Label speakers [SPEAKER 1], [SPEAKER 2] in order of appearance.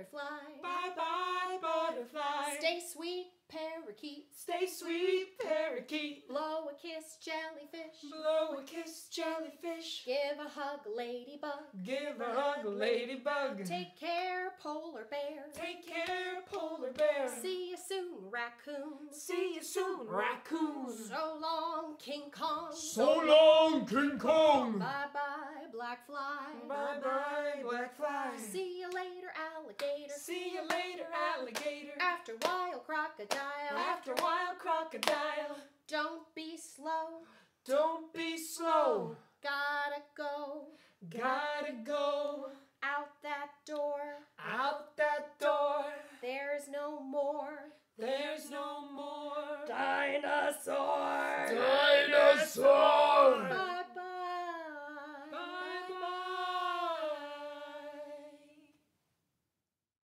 [SPEAKER 1] butterfly.
[SPEAKER 2] Bye-bye, butterfly.
[SPEAKER 1] Stay sweet, parakeet.
[SPEAKER 2] Stay sweet, parakeet.
[SPEAKER 1] Blow a kiss, jellyfish.
[SPEAKER 2] Blow a kiss, jellyfish.
[SPEAKER 1] Give a hug, ladybug.
[SPEAKER 2] Give a hug, ladybug.
[SPEAKER 1] Take care, polar bear.
[SPEAKER 2] Take care, polar bear.
[SPEAKER 1] See you soon, raccoon.
[SPEAKER 2] See you soon, raccoon.
[SPEAKER 1] So long, King Kong.
[SPEAKER 2] So long, King Kong.
[SPEAKER 1] Bye-bye, black fly.
[SPEAKER 2] Bye-bye, black fly.
[SPEAKER 1] See you later, alligator.
[SPEAKER 2] See you later, alligator.
[SPEAKER 1] After a while, crocodile.
[SPEAKER 2] After a while, crocodile.
[SPEAKER 1] Don't be slow.
[SPEAKER 2] Don't be slow.
[SPEAKER 1] Gotta go.
[SPEAKER 2] Gotta